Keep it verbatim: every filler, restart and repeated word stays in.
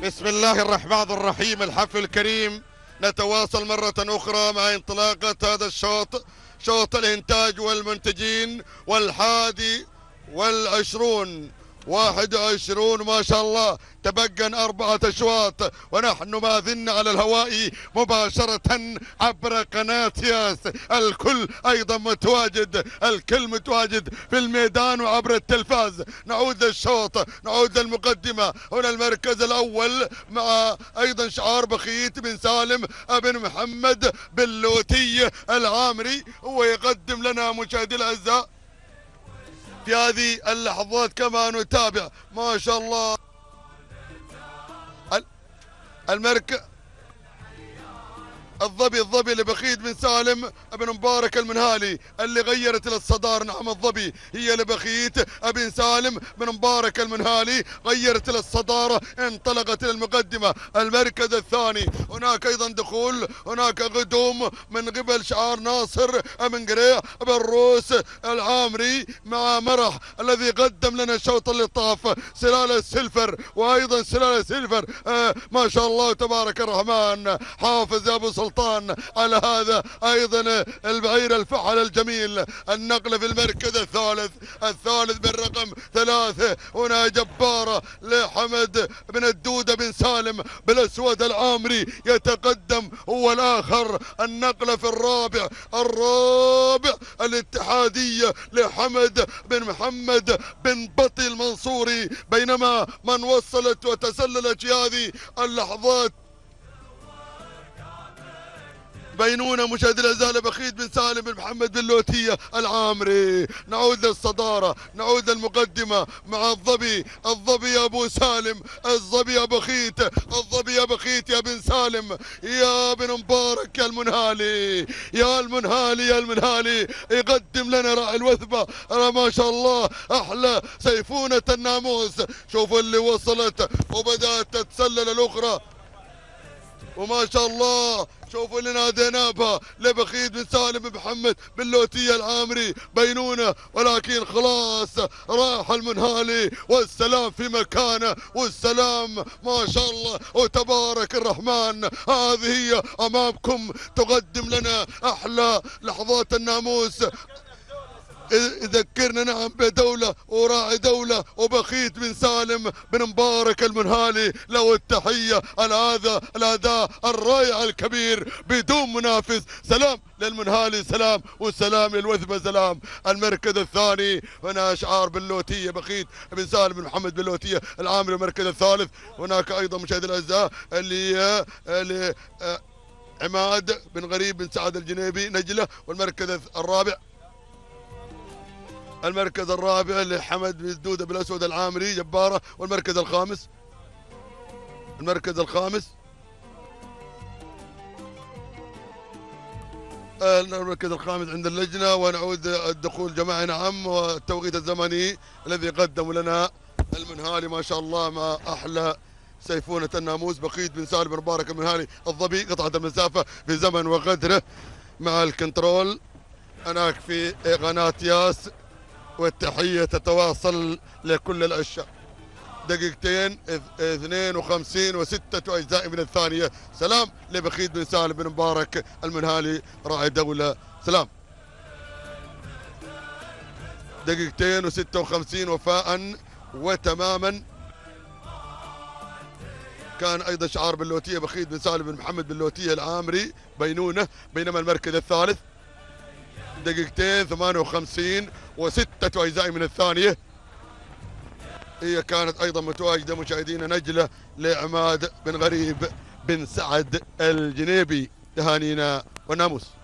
بسم الله الرحمن الرحيم. الحفل الكريم نتواصل مرة أخرى مع انطلاقة هذا الشوط، شوط الإنتاج والمنتجين، والحادي والعشرون واحد وعشرون ما شاء الله. تبقى أربعة أشواط ونحن ما زلنا على الهواء مباشرة عبر قناة ياس. الكل أيضا متواجد، الكل متواجد في الميدان وعبر التلفاز. نعود للشوط، نعود للمقدمة. هنا المركز الأول مع أيضا شعار بخيت بن سالم بن محمد بن لوتي العامري، هو يقدم لنا مشاهدي الأعزاء في هذه اللحظات كما نتابع ما شاء الله المركز الظبي الظبي لبخيت بن سالم بن مبارك المنهالي اللي غيرت للصدارة. نعم الظبي هي لبخيت بن سالم بن مبارك المنهالي غيرت للصدارة، انطلقت للمقدمة. المركز الثاني هناك ايضا دخول، هناك غدوم من قبل شعار ناصر بن قريع بن روس العامري مع مرح الذي قدم لنا الشوط اللي طاف سلالة سلفر، وايضا سلالة سلفر آه ما شاء الله تبارك الرحمن. حافظ يا ابو سلطان على هذا ايضا البعير الفحل الجميل. النقله في المركز الثالث، الثالث بالرقم ثلاثه. هنا جباره لحمد بن الدوده بن سالم بالاسود العامري يتقدم هو الاخر. النقله في الرابع، الرابع الاتحاديه لحمد بن محمد بن بطي المنصوري. بينما من وصلت وتسللت في هذه اللحظات بينونا مشاهدي الاعزاء بخيت بن سالم بن محمد بن لوتيه العامري. نعود للصداره، نعود للمقدمه مع الظبي، الظبي يا ابو سالم، الظبي يا بخيت، الظبي يا بخيت يا بن سالم يا بن مبارك يا المنهالي، يا المنهالي يا المنهالي يقدم لنا راعي الوثبه ما شاء الله احلى سيفونه الناموس. شوفوا اللي وصلت وبدات تتسلل الاخرى وما شاء الله. شوفوا اللي نادينا بها لبخيت بن سالم بن محمد بن لوتيه العامري بينونه، ولكن خلاص راح المنهالي والسلام في مكانه، والسلام ما شاء الله وتبارك الرحمن. هذه هي امامكم تقدم لنا احلى لحظات الناموس. يذكرنا نعم بدولة وراعي دولة وبخيت بن سالم بن مبارك المنهالي. له التحية على هذا الأداء الرائع الكبير بدون منافس. سلام للمنهالي، سلام والسلام للوثبة، سلام. المركز الثاني هنا شعار بن لوتيه بخيت بن سالم بن محمد بن لوتيه العامري. المركز الثالث هناك أيضا مشاهدي الأعزاء اللي, اللي عماد بن غريب بن سعد الجنيبي نجلة. والمركز الرابع، المركز الرابع لحمد بن الدودة بالاسود العامري جباره. والمركز الخامس، المركز الخامس المركز الخامس عند اللجنه. ونعود الدخول جماعي نعم، والتوقيت الزمني الذي قدموا لنا المنهالي ما شاء الله مع احلى سيفونه الناموس بخيت بن سالم بن مبارك المنهالي. الظبي قطعه المسافه في زمن وقدره مع الكنترول هناك في قناه ياس. والتحية تتواصل لكل العشاق. دقيقتين اثنين وخمسين وستة أجزاء من الثانية. سلام لبخيت بن سالم بن مبارك المنهالي راعي دولة، سلام. دقيقتين وستة وخمسين وفاء وتماما. كان أيضا شعار بن لوتيه بخيت بن سالم بن محمد بن لوتيه العامري بينونه. بينما المركز الثالث دقيقتين ثمانية وخمسين وستة أجزاء من الثانية. هي كانت أيضا متواجدة مشاهدينا نجلة لعماد بن غريب بن سعد الجنيبي. تهانينا والناموس.